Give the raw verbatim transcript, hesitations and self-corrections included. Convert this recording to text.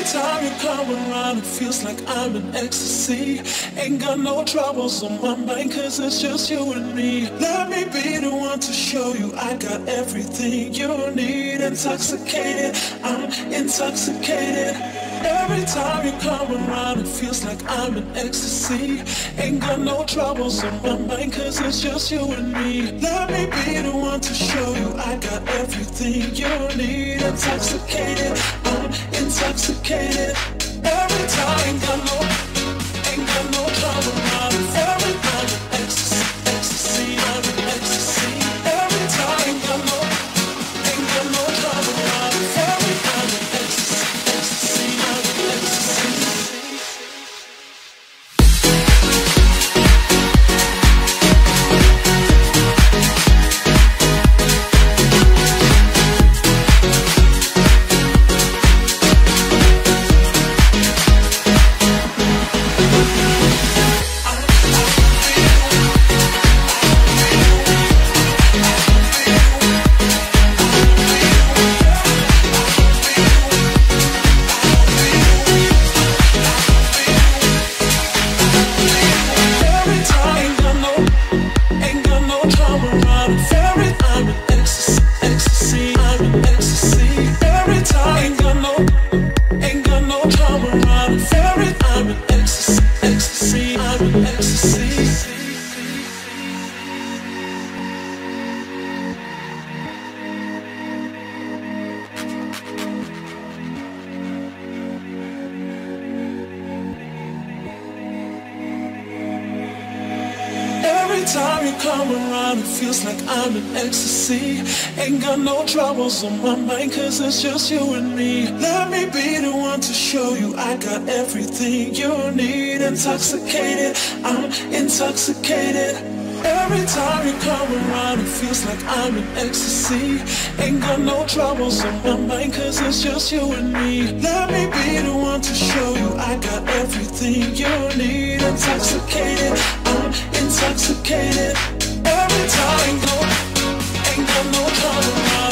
time you come around, it feels like I'm in ecstasy. Ain't got no troubles on my mind, cause it's just you and me. Let me be the one to show you I got everything you need. Intoxicated, I'm intoxicated. Every time you come around, it feels like I'm in ecstasy. Ain't got no troubles on my mind, cause it's just you and me. Let me be the one to show you I got everything you need. Intoxicated, I'm intoxicated. Every time, ain't got no, ain't got no trouble around. Every time in ecstasy, ecstasy, I'm in ecstasy. Every time, ain't got no, ain't got no trouble around. Every time in ecstasy, ecstasy, I'm in ecstasy. Every time you come around, it feels like I'm in ecstasy. Ain't got no troubles on my mind, cause it's just you and me. Let me be the one to show you I got everything you need. Intoxicated, I'm intoxicated. Every time you come around, it feels like I'm in ecstasy. Ain't got no troubles on my mind, cause it's just you and me. Let me be the one to show you I got everything you need. Intoxicated, I'm intoxicated. Every time, ain't got no trouble around.